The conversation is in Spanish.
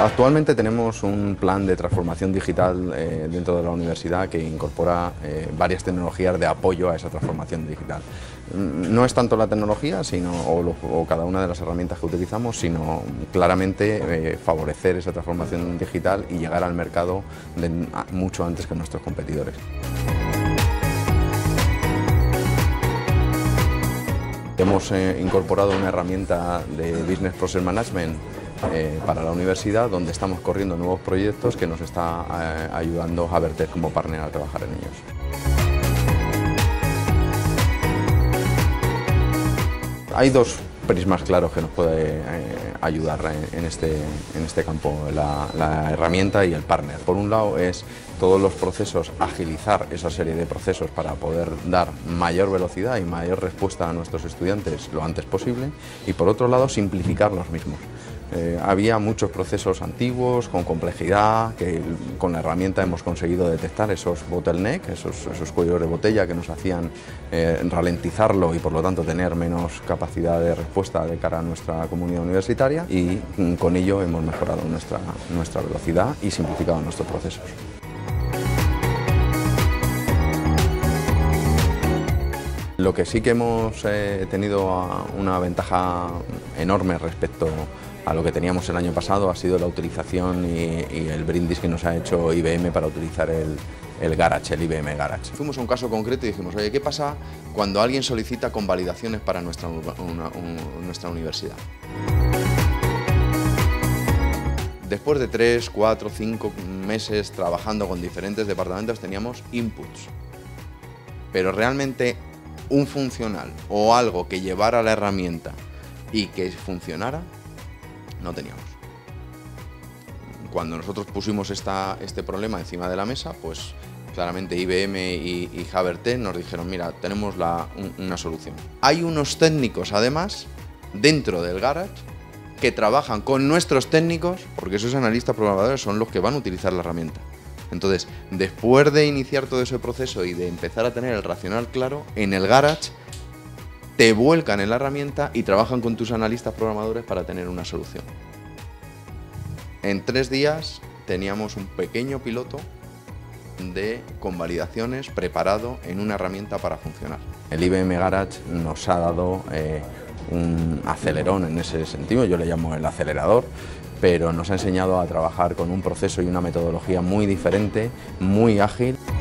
Actualmente tenemos un plan de transformación digital dentro de la universidad que incorpora varias tecnologías de apoyo a esa transformación digital. No es tanto la tecnología o cada una de las herramientas que utilizamos, sino claramente favorecer esa transformación digital y llegar al mercado mucho antes que nuestros competidores. Hemos incorporado una herramienta de Business Process Management para la universidad, donde estamos corriendo nuevos proyectos que nos está ayudando a Habertec como partner a trabajar en ellos. Hay dos prismas claros que nos puede ayudar en este campo, la herramienta y el partner. Por un lado es todos los procesos, agilizar esa serie de procesos para poder dar mayor velocidad y mayor respuesta a nuestros estudiantes lo antes posible, y por otro lado simplificar los mismos. Había muchos procesos antiguos, con complejidad, que con la herramienta hemos conseguido detectar esos bottlenecks, esos cuellos de botella que nos hacían ralentizarlo y por lo tanto tener menos capacidad de respuesta de cara a nuestra comunidad universitaria, y con ello hemos mejorado nuestra velocidad y simplificado nuestros procesos. Lo que sí que hemos tenido una ventaja enorme respecto a lo que teníamos el año pasado ha sido la utilización y el brindis que nos ha hecho IBM para utilizar el Garage, el IBM Garage. Fuimos a un caso concreto y dijimos, oye, ¿qué pasa cuando alguien solicita convalidaciones para nuestra universidad? Después de 3, 4, 5 meses trabajando con diferentes departamentos teníamos inputs, pero realmente un funcional o algo que llevara la herramienta y que funcionara, no teníamos. Cuando nosotros pusimos este problema encima de la mesa, pues claramente IBM y Habertec nos dijeron, mira, tenemos una solución. Hay unos técnicos además dentro del Garage que trabajan con nuestros técnicos, porque esos analistas programadores son los que van a utilizar la herramienta. Entonces, después de iniciar todo ese proceso y de empezar a tener el racional claro, en el Garage te vuelcan en la herramienta y trabajan con tus analistas programadores para tener una solución. En 3 días teníamos un pequeño piloto de convalidaciones preparado en una herramienta para funcionar. El IBM Garage nos ha dado un acelerón en ese sentido, yo le llamo el acelerador, pero nos ha enseñado a trabajar con un proceso y una metodología muy diferente, muy ágil.